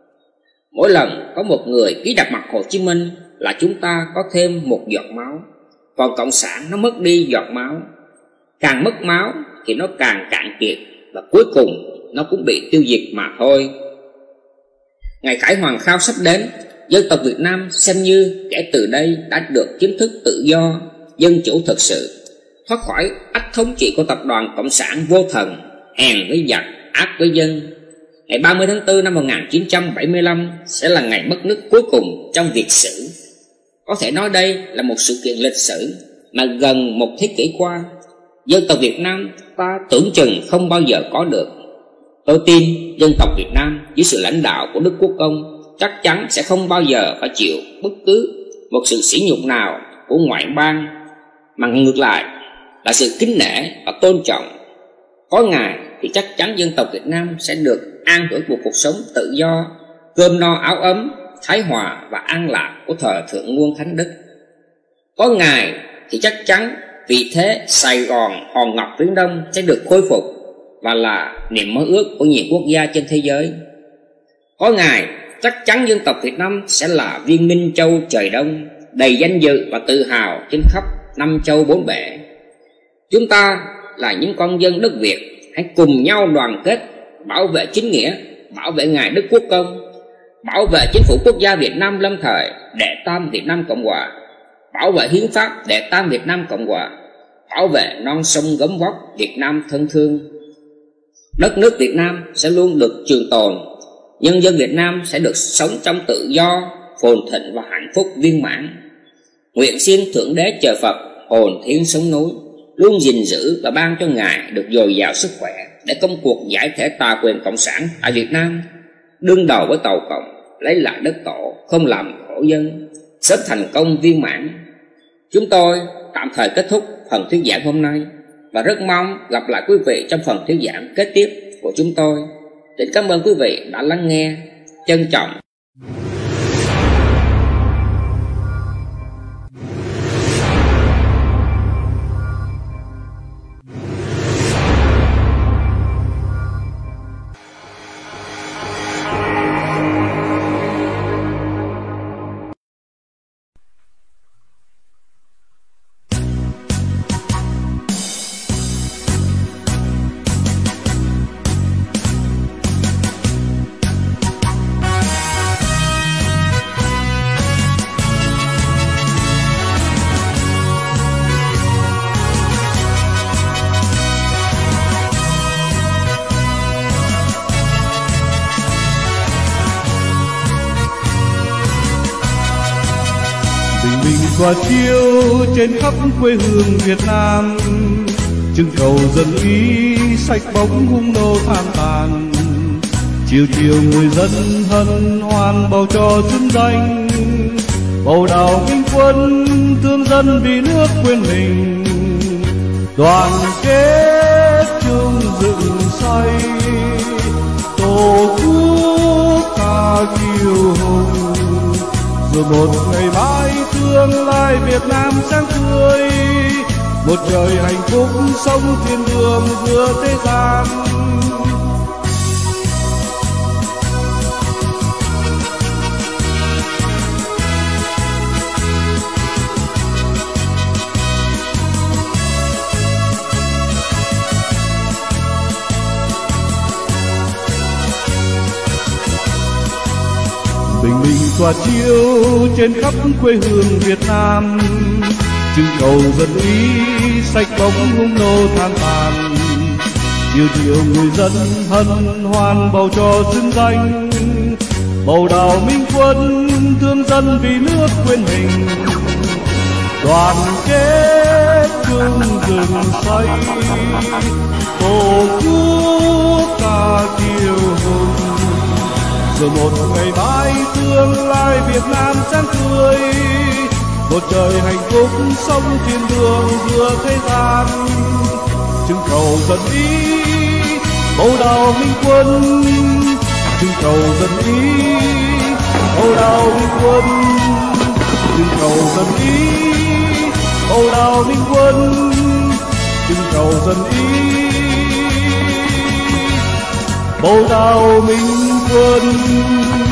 [SPEAKER 11] Mỗi lần có một người ký đặt mặt Hồ Chí Minh là chúng ta có thêm một giọt máu, còn cộng sản nó mất đi giọt máu. Càng mất máu thì nó càng cạn kiệt, và cuối cùng nó cũng bị tiêu diệt mà thôi. Ngày khải hoàn khao sắp đến, dân tộc Việt Nam xem như kể từ đây đã được chính thức tự do, dân chủ thực sự, thoát khỏi ách thống trị của tập đoàn cộng sản vô thần, hèn với giặc, ác với dân. Ngày 30 tháng 4 năm 1975 sẽ là ngày mất nước cuối cùng trong lịch sử. Có thể nói đây là một sự kiện lịch sử mà gần một thế kỷ qua, dân tộc Việt Nam ta tưởng chừng không bao giờ có được. Tôi tin dân tộc Việt Nam dưới sự lãnh đạo của Đức Quốc Công chắc chắn sẽ không bao giờ phải chịu bất cứ một sự sỉ nhục nào của ngoại bang, mà ngược lại là sự kính nể và tôn trọng. Có Ngài thì chắc chắn dân tộc Việt Nam sẽ được an hưởng một cuộc sống tự do, cơm no áo ấm, thái hòa và an lạc của thời Thượng Nguồn Thánh Đức. Có Ngài thì chắc chắn vị thế Sài Gòn hòn ngọc Viễn Đông sẽ được khôi phục và là niềm mơ ước của nhiều quốc gia trên thế giới. Có Ngài chắc chắn dân tộc Việt Nam sẽ là viên minh châu trời Đông, đầy danh dự và tự hào trên khắp năm châu bốn bể. Chúng ta là những con dân đất Việt, hãy cùng nhau đoàn kết bảo vệ chính nghĩa, bảo vệ Ngài Đức Quốc Công, bảo vệ chính phủ quốc gia Việt Nam lâm thời Đệ Tam Việt Nam Cộng Hòa, bảo vệ hiến pháp Đệ Tam Việt Nam Cộng Hòa, bảo vệ non sông gấm vóc Việt Nam thân thương. Đất nước Việt Nam sẽ luôn được trường tồn, nhân dân Việt Nam sẽ được sống trong tự do, phồn thịnh và hạnh phúc viên mãn. Nguyện xin Thượng Đế Trời Phật hồn thiêng sống núi luôn gìn giữ và ban cho Ngài được dồi dào sức khỏe để công cuộc giải thể tà quyền cộng sản tại Việt Nam, đương đầu với Tàu Cộng, lấy lại đất tổ, không làm khổ dân, sớm thành công viên mãn. Chúng tôi tạm thời kết thúc phần thuyết giảng hôm nay và rất mong gặp lại quý vị trong phần thuyết giảng kế tiếp của chúng tôi. Xin cảm ơn quý vị đã lắng nghe. Trân trọng.
[SPEAKER 8] Và chiếu trên khắp quê hương Việt Nam, trưng cầu dân ý sạch bóng hung nô than tàn. Chiều chiều người dân hân hoan bầu cho xứng danh, bầu đào Minh Quân thương dân vì nước quên mình. Đoàn kết chung dựng xây tổ quốc ca kiêu hùng, rồi một ngày mai tương lai Việt Nam sáng tươi, một trời hạnh phúc sống thiên đường giữa thế gian. Bình minh tỏa chiếu trên khắp quê hương Việt Nam, trưng cầu dân ý sạch bóng hung nô than tàn. Chiều chiều người dân hân hoan bầu cho xứng danh, bầu đào Minh Quân thương dân vì nước quên mình. Đoàn kết chung rừng xây tổ quốc ca kiêu hùng, rồi một ngày mai tương lai Việt Nam sáng tươi, một trời hạnh phúc sống thiên đường giữa thế gian. Trưng cầu dân ý bầu đào Minh Quân, trưng cầu dân ý bầu đào Minh Quân, trưng cầu dân ý bầu đào Minh Quân, trưng cầu dân ý bầu đào Minh Quân.